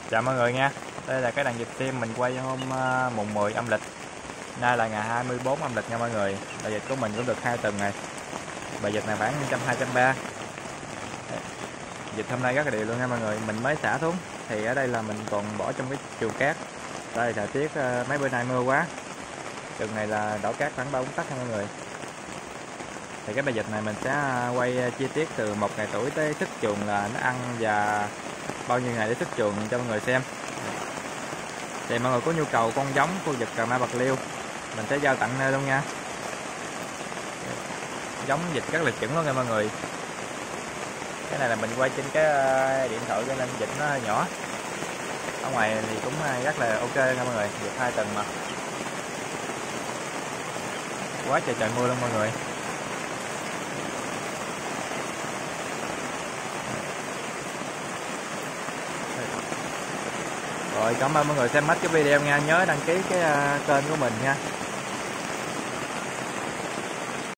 Chào mọi người nha. Đây là cái đàn vịt tim mình quay hôm mùng 10 âm lịch. Nay là ngày 24 âm lịch nha mọi người. Bài vịt của mình cũng được 2 tuần rồi. Bài vịt này khoảng 120-130. Vịt hôm nay rất là đều luôn nha mọi người. Mình mới xả xuống. Thì ở đây là mình còn bỏ trong cái chuồng cát. Đây thời tiết mấy bữa nay mưa quá. Chuồng này là đổ cát khoảng 3-4 tấc nha mọi người. Thì cái bài vịt này mình sẽ quay chi tiết từ 1 ngày tuổi tới xuất chuồng là nó ăn và bao nhiêu ngày để xuất chuồng cho mọi người xem. Thì mọi người có nhu cầu con giống khu vực Cà Mau Bạc Liêu mình sẽ giao tặng nơi luôn nha. Giống vịt rất là chuẩn luôn nha mọi người. Cái này là mình quay trên cái điện thoại cho nên vịt nó nhỏ. Ở ngoài thì cũng rất là ok nha mọi người. Vịt 2 tuần mà. Quá trời trời mưa luôn mọi người. Rồi cảm ơn mọi người xem hết cái video nha. Nhớ đăng ký cái kênh của mình nha.